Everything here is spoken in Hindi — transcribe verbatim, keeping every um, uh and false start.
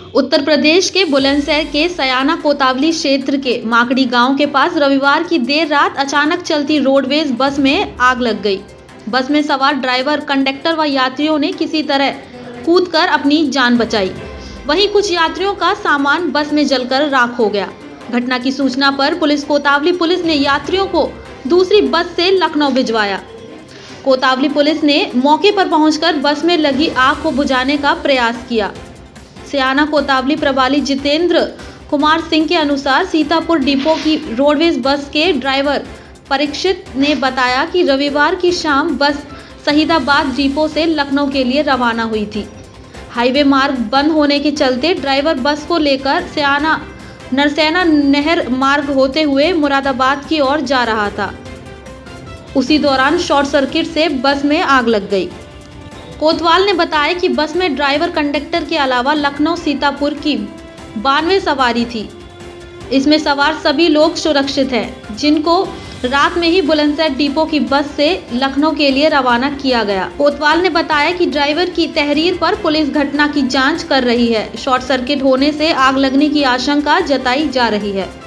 उत्तर प्रदेश के बुलंदशहर के सयाना कोतवाली क्षेत्र के माकड़ी गांव के पास रविवार की देर रात अचानक चलती रोडवेज बस में आग लग गई। बस में सवार ड्राइवर, कंडक्टर व यात्रियों ने किसी तरह कूदकर अपनी जान बचाई। वहीं कुछ यात्रियों का सामान बस में जलकर राख हो गया। घटना की सूचना पर पुलिस कोतवाली पुलिस ने यात्रियों को दूसरी बस से लखनऊ भिजवाया। कोतवाली पुलिस ने मौके पर पहुंचकर बस में लगी आग को बुझाने का प्रयास किया। सयाना कोतवाली प्रभारी जितेंद्र कुमार सिंह के अनुसार सीतापुर डिपो की रोडवेज बस के ड्राइवर परीक्षित ने बताया कि रविवार की शाम बस शहीदाबाद डिपो से लखनऊ के लिए रवाना हुई थी। हाईवे मार्ग बंद होने के चलते ड्राइवर बस को लेकर सयाना नरसैना नहर मार्ग होते हुए मुरादाबाद की ओर जा रहा था। उसी दौरान शॉर्ट सर्किट से बस में आग लग गई। कोतवाल ने बताया कि बस में ड्राइवर, कंडक्टर के अलावा लखनऊ सीतापुर की बानवे सवारी थी। इसमें सवार सभी लोग सुरक्षित हैं, जिनको रात में ही बुलंदशहर डिपो की बस से लखनऊ के लिए रवाना किया गया। कोतवाल ने बताया कि ड्राइवर की तहरीर पर पुलिस घटना की जांच कर रही है। शॉर्ट सर्किट होने से आग लगने की आशंका जताई जा रही है।